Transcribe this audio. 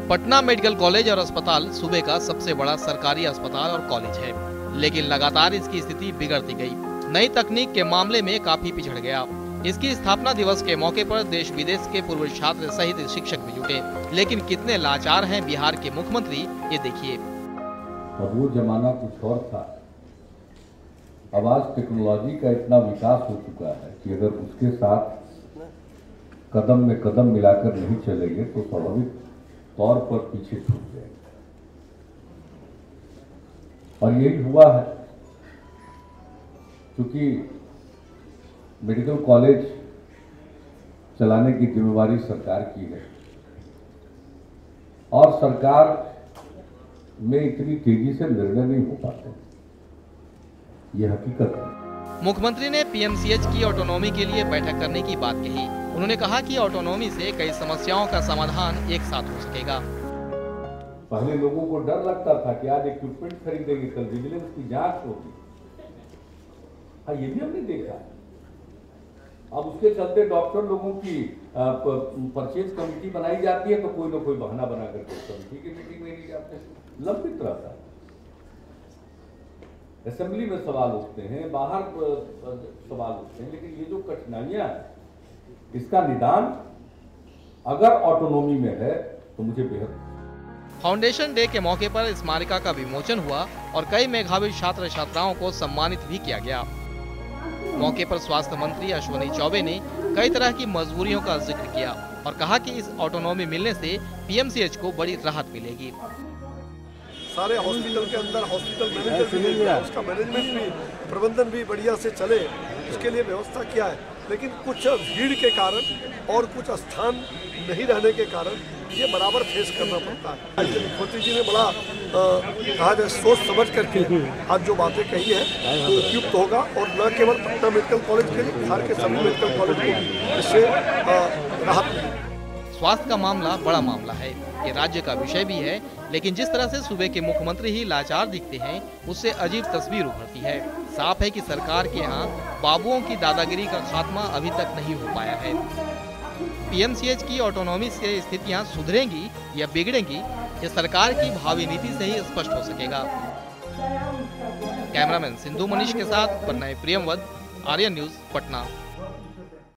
Patna medical college और अस्पताल सूबे का सबसे बड़ा सरकारी अस्पताल और कॉलेज है, लेकिन लगातार इसकी स्थिति बिगड़ती गई। नई तकनीक के मामले में काफी पिछड़ गया। इसकी स्थापना दिवस के मौके पर देश विदेश के पूर्व छात्र सहित शिक्षक भी जुटे, लेकिन कितने लाचार हैं बिहार के मुख्यमंत्री, ये देखिए। अब वो जमाना कुछ और था। अब आज टेक्नोलॉजी का इतना विकास हो चुका है कि अगर उसके साथ कदम में कदम मिलाकर नहीं चलेंगे तो स्वाभाविक तौर पर पीछे छूट जाएंगे। और यही हुआ है, क्योंकि मेडिकल कॉलेज चलाने की जिम्मेवारी सरकार की है और सरकार में इतनी तेजी से निर्णय नहीं हो पाते, यह हकीकत है। मुख्यमंत्री ने पीएमसीएच की ऑटोनॉमी के लिए बैठक करने की बात कही। उन्होंने कहा कि ऑटोनॉमी से कई समस्याओं का समाधान एक साथ हो सकेगा। पहले लोगों को डर लगता था कि आज इक्विपमेंट खरीदेंगे, कल विजिलेंस की जांच होगी। हाँ, ये भी हमने देखा। अब उसके चलते डॉक्टर लोगों की परचेज कमेटी बनाई जाती है तो कोई ना कोई बहाना बना करके कमेटी की मीटिंग में नहीं जाते, लंबित रहता है। असेंबली में सवाल उठते हैं, बाहर सवाल उठते हैं, लेकिन ये जो कठिनाइयां हैं इसका निदान अगर ऑटोनॉमी में है तो मुझे बेहद। फाउंडेशन डे के मौके पर स्मारिका का विमोचन हुआ और कई मेधावी छात्र छात्राओं को सम्मानित भी किया गया। मौके पर स्वास्थ्य मंत्री अश्विनी चौबे ने कई तरह की मजबूरियों का जिक्र किया और कहा कि इस ऑटोनॉमी मिलने से पीएमसीएच को बड़ी राहत मिलेगी। सारे हॉस्पिटल के अंदर हॉस्पिटल मैनेजर भी, उसका मैनेजमेंट भी, प्रबंधन भी बढ़िया से चले, उसके लिए व्यवस्था किया है। लेकिन कुछ भीड़ के कारण और कुछ स्थान नहीं रहने के कारण ये बराबर फेस करना पड़ता है। आज मुख्यमंत्री जी ने बड़ा कहा जाए सोच समझ करके आज जो बातें कही है वो उपयुक्त होगा और न केवल पटना मेडिकल कॉलेज के लिए, बिहार के सभी मेडिकल कॉलेज को इससे राहत मिलेगी। स्वास्थ्य का मामला बड़ा मामला है, ये राज्य का विषय भी है, लेकिन जिस तरह से सूबे के मुख्यमंत्री ही लाचार दिखते हैं उससे अजीब तस्वीर उभरती है। साफ है कि सरकार के यहाँ बाबुओं की दादागिरी का खात्मा अभी तक नहीं हो पाया है। पीएमसीएच की ऑटोनॉमी से स्थितियां सुधरेंगी या बिगड़ेंगी, ये सरकार की भावी नीति से ही स्पष्ट हो सकेगा। कैमरामैन सिंधु मनीष के साथ प्रणय प्रियमवद, आर्यन न्यूज, पटना।